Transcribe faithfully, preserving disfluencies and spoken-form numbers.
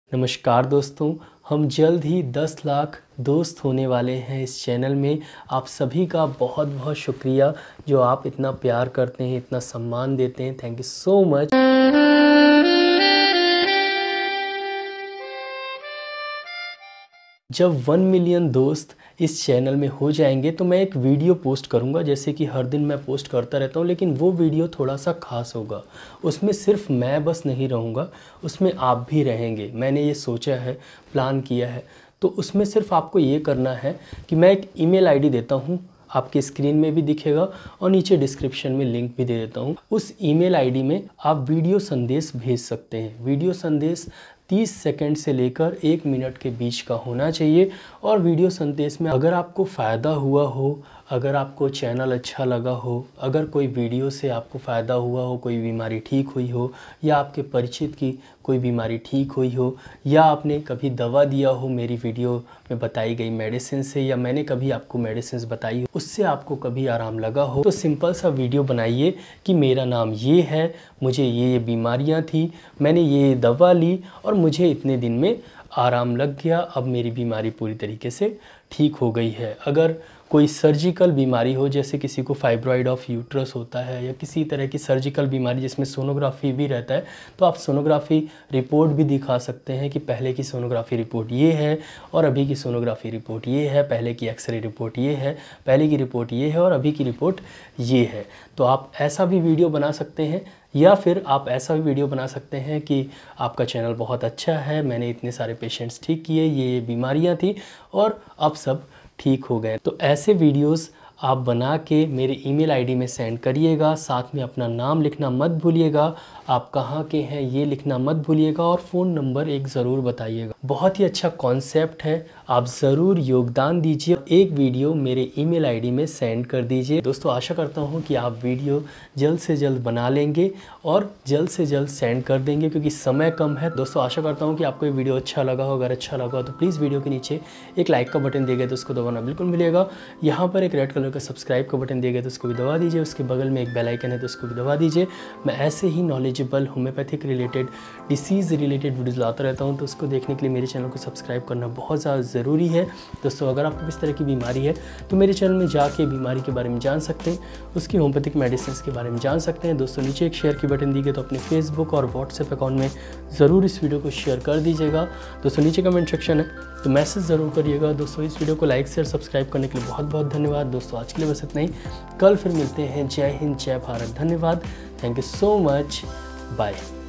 नमस्कार दोस्तों, हम जल्द ही दस लाख दोस्त होने वाले हैं इस चैनल में। आप सभी का बहुत बहुत शुक्रिया जो आप इतना प्यार करते हैं, इतना सम्मान देते हैं। Thank you so much. जब वन मिलियन दोस्त इस चैनल में हो जाएंगे तो मैं एक वीडियो पोस्ट करूंगा, जैसे कि हर दिन मैं पोस्ट करता रहता हूं, लेकिन वो वीडियो थोड़ा सा खास होगा। उसमें सिर्फ मैं बस नहीं रहूंगा, उसमें आप भी रहेंगे। मैंने ये सोचा है, प्लान किया है। तो उसमें सिर्फ आपको ये करना है कि मैं एक ईमेल आईडी देता हूं, आपके स्क्रीन में भी दिखेगा और नीचे डिस्क्रिप्शन में लिंक भी दे देता हूं। उस ईमेल आईडी में आप वीडियो संदेश भेज सकते हैं। वीडियो संदेश तीस सेकंड से लेकर एक मिनट के बीच का होना चाहिए। और वीडियो संदेश में अगर आपको फ़ायदा हुआ हो, अगर आपको चैनल अच्छा लगा हो, अगर कोई वीडियो से आपको फ़ायदा हुआ हो, कोई बीमारी ठीक हुई हो, या आपके परिचित की कोई बीमारी ठीक हुई हो, या आपने कभी दवा दिया हो मेरी वीडियो में बताई गई मेडिसिन से, या मैंने कभी आपको मेडिसिन बताई हो, उससे आपको कभी आराम लगा हो, तो सिंपल सा वीडियो बनाइए कि मेरा नाम ये है, मुझे ये ये बीमारियां थी, मैंने ये दवा ली और मुझे इतने दिन में आराम लग गया, अब मेरी बीमारी पूरी तरीके से ठीक हो गई है। अगर कोई सर्जिकल बीमारी हो, जैसे किसी को फाइब्रॉइड ऑफ यूट्रस होता है, या किसी तरह की सर्जिकल बीमारी जिसमें सोनोग्राफी भी रहता है, तो आप सोनोग्राफी रिपोर्ट भी दिखा सकते हैं कि पहले की सोनोग्राफी रिपोर्ट ये है और अभी की सोनोग्राफी रिपोर्ट ये है, पहले की एक्सरे रिपोर्ट ये है, पहले की रिपोर्ट ये है और अभी की रिपोर्ट ये है। तो आप ऐसा भी वीडियो बना सकते हैं, या फिर आप ऐसा भी वीडियो बना सकते हैं कि आपका चैनल बहुत अच्छा है, मैंने इतने सारे पेशेंट्स ठीक किए, ये ये बीमारियां थी और अब सब ठीक हो गए। तो ऐसे वीडियोस आप बना के मेरे ईमेल आईडी में सेंड करिएगा। साथ में अपना नाम लिखना मत भूलिएगा, आप कहाँ के हैं ये लिखना मत भूलिएगा, और फ़ोन नंबर एक ज़रूर बताइएगा। बहुत ही अच्छा कॉन्सेप्ट है, आप ज़रूर योगदान दीजिए। एक वीडियो मेरे ईमेल आईडी में सेंड कर दीजिए। दोस्तों, आशा करता हूँ कि आप वीडियो जल्द से जल्द बना लेंगे और जल्द से जल्द सेंड कर देंगे, क्योंकि समय कम है। दोस्तों, आशा करता हूँ कि आपको ये वीडियो अच्छा लगा हो। अगर अच्छा लगा हो तो प्लीज़ वीडियो के नीचे एक लाइक का बटन दिया गया तो उसको दबाना बिल्कुल मिलेगा। यहाँ पर एक रेड कलर का सब्सक्राइब का बटन दिया गया तो उसको भी दबा दीजिए। उसके बगल में एक बेल आइकन है तो उसको भी दबा दीजिए। मैं ऐसे ही knowledgeable homeopathic related, disease related videos लाता रहता हूं, तो उसको देखने के लिए मेरे चैनल को सब्सक्राइब करना बहुत ज़्यादा ज़रूरी है। दोस्तों, अगर आपको किस तरह की बीमारी है तो मेरे चैनल में जाके बीमारी के बारे में जान सकते हैं, उसकी होम्योपैथिक मेडिसिन के बारे में जान सकते हैं। दोस्तों, नीचे एक शेयर की बटन दी गई तो अपने फेसबुक और व्हाट्सएप अकाउंट में ज़रूर इस वीडियो को शेयर कर दीजिएगा। दोस्तों, नीचे कमेंट सेक्शन है तो मैसेज ज़रूर करिएगा। दोस्तों, इस वीडियो को लाइक शेयर सब्सक्राइब करने के लिए बहुत बहुत धन्यवाद। दोस्तों, आज के लिए बस इतना ही। कल फिर मिलते हैं। जय हिंद, जय भारत, धन्यवाद। Thank you so much, bye.